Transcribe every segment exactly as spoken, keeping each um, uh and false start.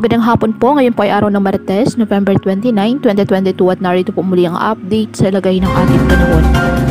Magandang hapon po. Ngayon po ay araw ng Martes, November twenty-nine, twenty twenty-two at narito po muli ang update sa lagay ng ating panahon.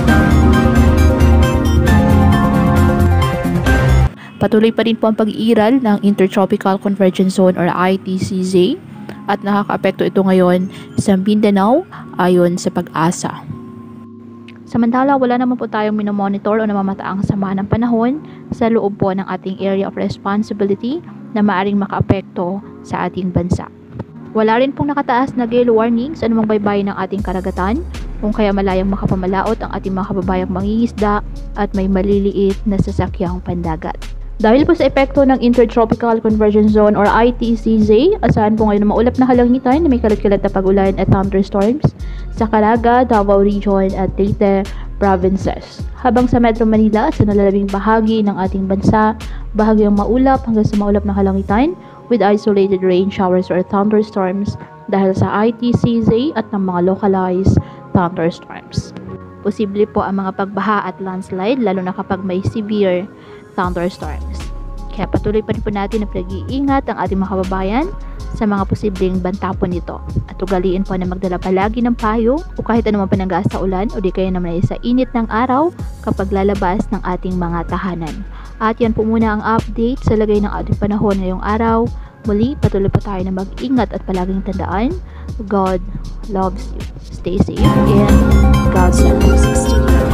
Patuloy pa rin po ang pag-iiral ng Intertropical Convergence Zone or I T C Z at nakakaapekto ito ngayon sa Mindanao ayon sa Pag-asa. Samantala, wala naman po tayong minomonitor o namamataang sama ng panahon sa loob po ng ating area of responsibility na maaring makaapekto sa ating bansa. Wala rin pong nakataas na gale warning sa anumang baybayin ng ating karagatan, kung kaya malayang makapamalaot ang ating mga kababayang mangingisda at may maliliit na sasakyang pandagat. Dahil po sa epekto ng Intertropical Convergence Zone or I T C Z, asahan po ngayon na maulap na halangitan na may kalat-kalat na pag-ulan at thunderstorms sa Caraga, Davao Region at Leyte provinces. Habang sa Metro Manila, sa nalalabing bahagi ng ating bansa, bahagyang maulap hanggang sa maulap na halangitan with isolated rain showers or thunderstorms dahil sa I T C Z at ng mga localized thunderstorms. Posible po ang mga pagbaha at landslide lalo na kapag may severe thunderstorms. Kaya patuloy pa rin po natin na pag-iingat ang ating mga kababayan sa mga posibleng banta po nito. At ugaliin po na magdala palagi ng payo o kahit anumang pananggas sa ulan o di kaya naman ay sa init ng araw kapag lalabas ng ating mga tahanan. At yan po muna ang update sa lagay ng ating panahon ngayong araw. Muli, patuloy pa tayo na mag-ingat at palaging tandaan, God loves you. Stay safe and God loves you.